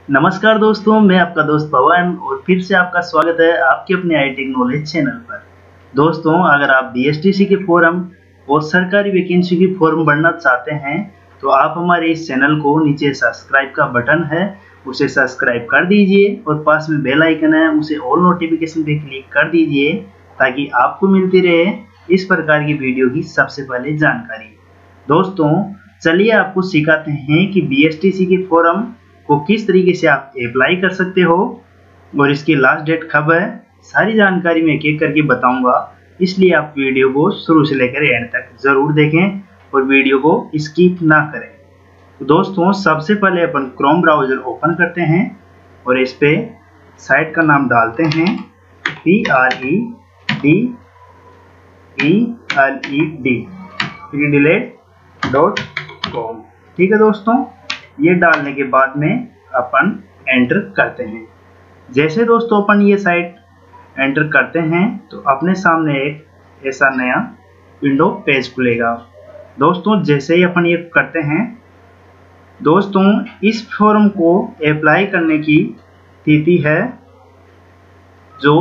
नमस्कार दोस्तों, मैं आपका दोस्त पवन और फिर से आपका स्वागत है आपके अपने आईटी नॉलेज चैनल पर। दोस्तों, अगर आप बीएसटीसी के फॉर्म और सरकारी वैकेंसी की फॉर्म भरना चाहते हैं तो आप हमारे इस चैनल को नीचे सब्सक्राइब का बटन है उसे सब्सक्राइब कर दीजिए और पास में बेल आइकन है उसे ऑल नोटिफिकेशन पे क्लिक कर दीजिए ताकि आपको मिलती रहे इस प्रकार की वीडियो की सबसे पहले जानकारी। दोस्तों, चलिए आपको सिखाते हैं कि बीएसटीसी के फॉर्म को किस तरीके से आप अप्लाई कर सकते हो और इसकी लास्ट डेट कब है। सारी जानकारी मैं एक एक करके बताऊंगा, इसलिए आप वीडियो को शुरू से लेकर एंड तक जरूर देखें और वीडियो को स्किप ना करें। तो दोस्तों, सबसे पहले अपन क्रोम ब्राउजर ओपन करते हैं और इस पे साइट का नाम डालते हैं predled.com। ठीक है दोस्तों, ये डालने के बाद में अपन एंटर करते हैं। जैसे दोस्तों अपन ये साइट एंटर करते हैं तो अपने सामने एक ऐसा नया विंडो पेज खुलेगा। दोस्तों, जैसे ही अपन ये करते हैं, दोस्तों इस फॉर्म को अप्लाई करने की तिथि है जो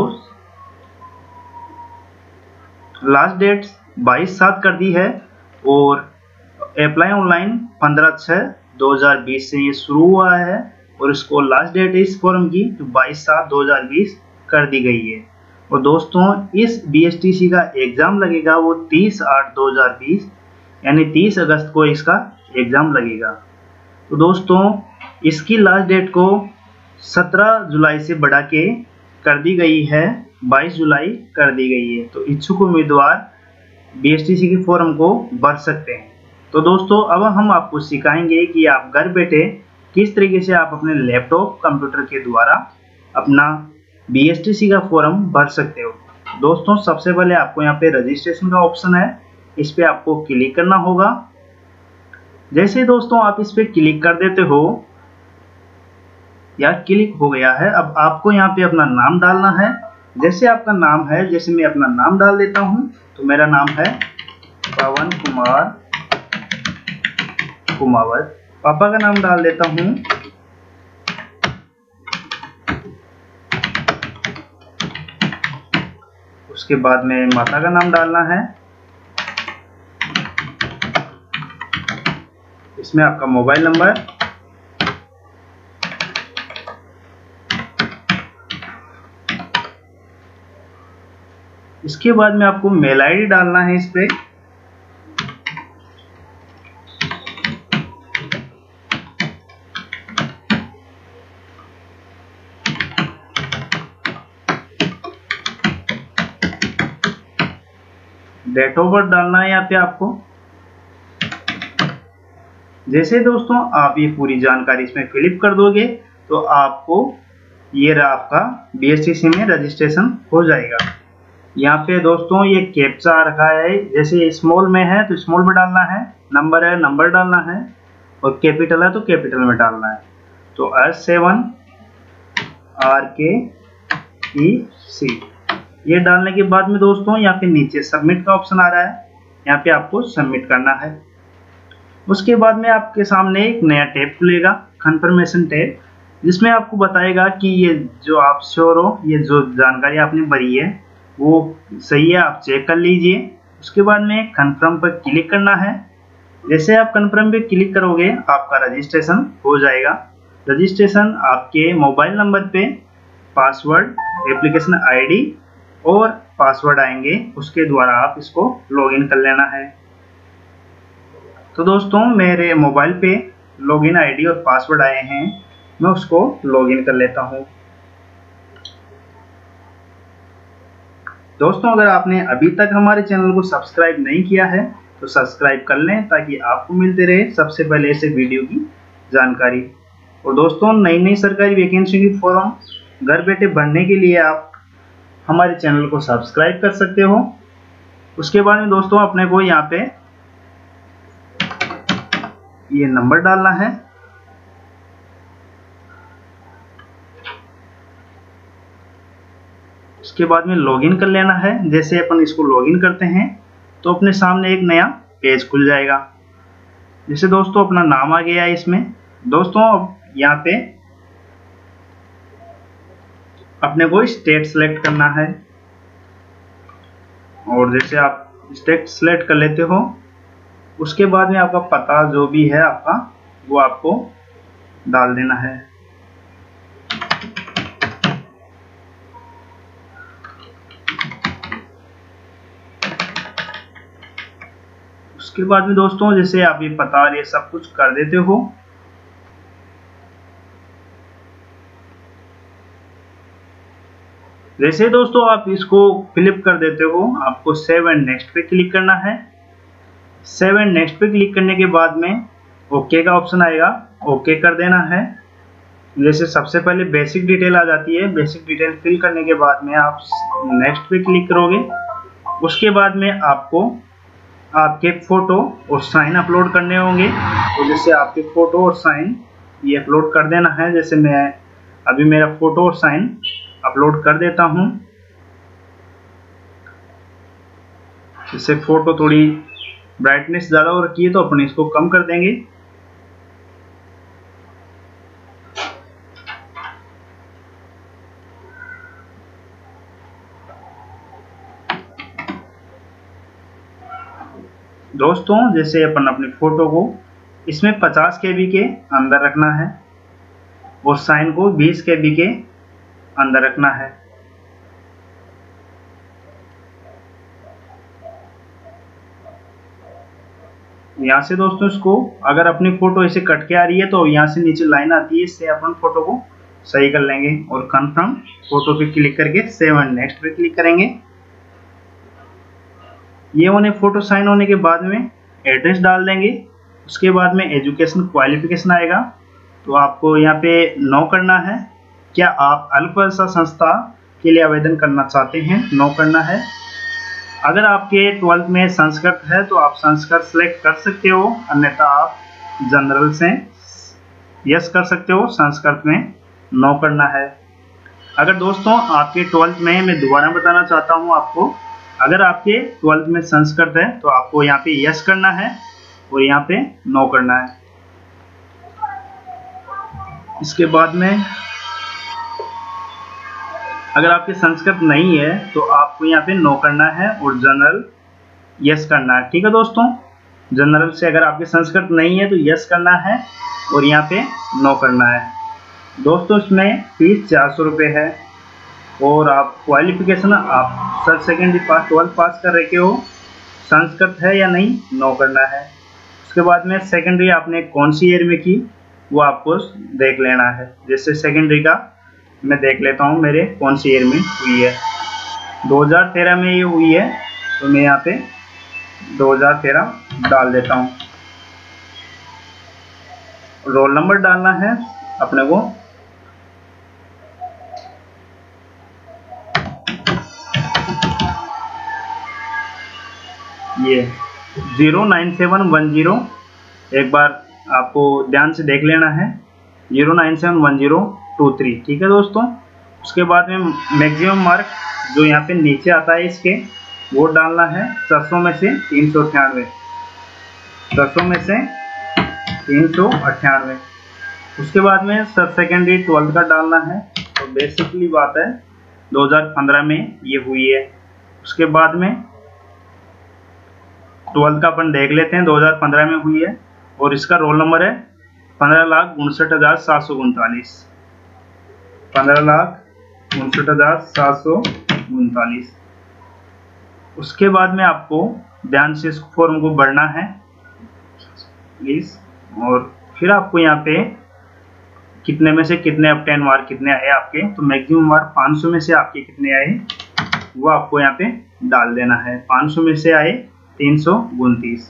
लास्ट डेट 22/7 कर दी है और अप्लाई ऑनलाइन 15/6/2020 से ये शुरू हुआ है और इसको लास्ट डेट इस फॉर्म की 22/7/2020 कर दी गई है। और दोस्तों, इस बीएसटीसी का एग्जाम लगेगा वो 30/8/2020 यानी 30 अगस्त को इसका एग्जाम लगेगा। तो दोस्तों, इसकी लास्ट डेट को 17 जुलाई से बढ़ा के कर दी गई है, 22 जुलाई कर दी गई है। तो इच्छुक उम्मीदवार बीएसटीसी के फॉर्म को भर सकते हैं। तो दोस्तों, अब हम आपको सिखाएंगे कि आप घर बैठे किस तरीके से आप अपने लैपटॉप कंप्यूटर के द्वारा अपना बीएसटीसी का फॉर्म भर सकते हो। दोस्तों, सबसे पहले आपको यहाँ पे रजिस्ट्रेशन का ऑप्शन है, इस पे आपको क्लिक करना होगा। जैसे दोस्तों आप इस पे क्लिक कर देते हो या क्लिक हो गया है, अब आपको यहाँ पे अपना नाम डालना है। जैसे आपका नाम है, जैसे मैं अपना नाम डाल देता हूँ, तो मेरा नाम है पवन कुमावत। पापा का नाम डाल देता हूँ, उसके बाद में माता का नाम डालना है। इसमें आपका मोबाइल नंबर, इसके बाद में आपको मेल आईडी डालना है। इस पे डेट ऑफ बर्थ डालना है यहाँ पे आपको। जैसे दोस्तों आप ये पूरी जानकारी इसमें फिलअप कर दोगे तो आपको ये रहा आपका बीएसटीसी में रजिस्ट्रेशन हो जाएगा। यहाँ पे दोस्तों ये कैप्चा आ रखा है, जैसे स्मॉल में है तो स्मॉल में डालना है, नंबर है नंबर डालना है और कैपिटल है तो कैपिटल में डालना है। तो S7RKEC ये डालने के बाद में दोस्तों यहाँ पे नीचे सबमिट का ऑप्शन आ रहा है, यहाँ पे आपको सबमिट करना है। उसके बाद में आपके सामने एक नया टैब खुलेगा, कंफर्मेशन टैब, जिसमें आपको बताएगा कि ये जो आप श्योर हो, ये जो जानकारी आपने भरी है वो सही है, आप चेक कर लीजिए। उसके बाद में कंफर्म पर क्लिक करना है। जैसे आप कंफर्म पे क्लिक करोगे आपका रजिस्ट्रेशन हो जाएगा। रजिस्ट्रेशन आपके मोबाइल नंबर पे पासवर्ड, एप्लीकेशन आईडी और पासवर्ड आएंगे, उसके द्वारा आप इसको लॉगिन कर लेना है। तो दोस्तों मेरे मोबाइल पे लॉगिन आईडी और पासवर्ड आए हैं, मैं उसको लॉगिन कर लेता हूँ। दोस्तों, अगर आपने अभी तक हमारे चैनल को सब्सक्राइब नहीं किया है तो सब्सक्राइब कर लें ताकि आपको मिलते रहे सबसे पहले ऐसे वीडियो की जानकारी। और दोस्तों, नई नई सरकारी वैकेंसी की फॉर्म घर बैठे भरने के लिए आप हमारे चैनल को सब्सक्राइब कर सकते हो। उसके बाद में दोस्तों अपने को यहाँ पे ये नंबर डालना है, उसके बाद में लॉगिन कर लेना है। जैसे अपन इसको लॉगिन करते हैं तो अपने सामने एक नया पेज खुल जाएगा। जैसे दोस्तों अपना नाम आ गया है इसमें। दोस्तों अब यहाँ पे अपने को स्टेट सेलेक्ट करना है, और जैसे आप स्टेट सेलेक्ट कर लेते हो उसके बाद में आपका पता जो भी है आपका वो आपको डाल देना है। उसके बाद में दोस्तों जैसे आप ये पता और ये सब कुछ कर देते हो, जैसे दोस्तों आप इसको फिलिप कर देते हो, आपको सेव एंड नेक्स्ट पे क्लिक करना है। सेव एंड नेक्स्ट पे क्लिक करने के बाद में ओके का ऑप्शन आएगा, ओके कर देना है। जैसे सबसे पहले बेसिक डिटेल आ जाती है, बेसिक डिटेल फिल करने के बाद में आप नेक्स्ट पे क्लिक करोगे। उसके बाद में आपको आपके फोटो और साइन अपलोड करने होंगे, तो जैसे आपके फोटो और साइन ये अपलोड कर देना है। जैसे मैं अभी मेरा फोटो और साइन अपलोड कर देता हूं। जैसे फोटो थोड़ी ब्राइटनेस ज़्यादा हो रखी है तो अपन इसको कम कर देंगे। दोस्तों जैसे अपन अपने फोटो को इसमें 50 KB के अंदर रखना है और साइन को 20 KB के अंदर रखना है। यहाँ से दोस्तों इसको अगर अपनी फोटो ऐसे कट के आ रही है तो यहाँ से नीचे लाइन आती है, इससे अपन फोटो को सही कर लेंगे और कंफर्म फोटो पे क्लिक करके सेव एंड नेक्स्ट पे क्लिक करेंगे। ये होने फोटो साइन होने के बाद में एड्रेस डाल देंगे। उसके बाद में एजुकेशन क्वालिफिकेशन आएगा, तो आपको यहाँ पे नो करना है। क्या आप अल्पवर्षा संस्था के लिए आवेदन करना चाहते हैं, नो करना है। अगर आपके 12th में संस्कृत है तो आप संस्कृत सेलेक्ट कर सकते हो, अन्यथा आप जनरल से यस कर सकते हो, संस्कृत में नो करना है। अगर दोस्तों आपके 12th में, मैं दोबारा बताना चाहता हूँ आपको, अगर आपके 12th में संस्कृत है तो आपको यहाँ पे यस करना है और यहाँ पे नो करना है। इसके बाद में अगर आपके संस्कृत नहीं है तो आपको यहाँ पे नो करना है और जनरल यस करना है। ठीक है दोस्तों, जनरल से अगर आपके संस्कृत नहीं है तो यस करना है और यहाँ पे नो करना है। दोस्तों इसमें फीस 400 रुपये है और आप क्वालिफिकेशन आप सर सेकेंडरी पास 12th पास कर रखे हो, संस्कृत है या नहीं, नो करना है। उसके बाद में सेकेंडरी आपने कौन सी ईयर में की वो आपको देख लेना है। जैसे सेकेंडरी का मैं देख लेता हूँ मेरे कौन सी ईयर में हुई है। 2013 में ये हुई है तो मैं यहाँ पे 2013 डाल देता हूँ। रोल नंबर डालना है अपने को, ये 09710, एक बार आपको ध्यान से देख लेना है, 0971023। ठीक है दोस्तों, उसके बाद में मैक्सिमम मार्क जो यहाँ पे नीचे आता है इसके वो डालना है 400 में से 398, 400 में से 398। उसके बाद में सब सेकेंडरी 12th का डालना है, तो बेसिकली बात है 2015 में ये हुई है। उसके बाद में 12th का अपन देख लेते हैं, 2015 में हुई है और इसका रोल नंबर है 15,59,739, 15,59,739। उसके बाद में आपको ध्यान से इस फॉर्म को भरना है प्लीज, और फिर आपको यहाँ पे कितने में से कितने अपटेन मार्क कितने आए आपके, तो मैक्सिमम मार्क 500 में से आपके कितने आए वो आपको यहाँ पे डाल देना है। 500 में से आए 329।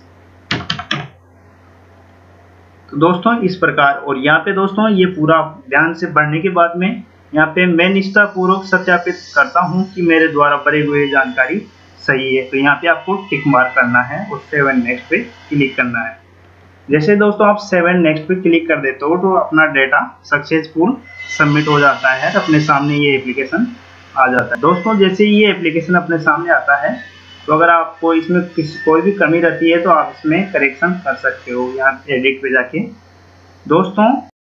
तो दोस्तों इस प्रकार, और यहाँ पे दोस्तों ये पूरा ध्यान से भरने के बाद में यहाँ पे मैं निष्ठापूर्वक सत्यापित करता हूँ कि मेरे द्वारा भरे हुए जानकारी सही है, तो यहाँ पे आपको टिक मार्क करना है और सेव एंड नेक्स्ट पे क्लिक करना है। जैसे दोस्तों आप सेव एंड नेक्स्ट पे क्लिक कर देते हो तो अपना डेटा सक्सेसफुल सबमिट हो जाता है, अपने सामने ये एप्लीकेशन आ जाता है। दोस्तों जैसे ये एप्लीकेशन अपने सामने आता है तो अगर आपको इसमें कोई भी कमी रहती है तो आप इसमें करेक्शन कर सकते हो यहाँ एडिट पे जाके। दोस्तों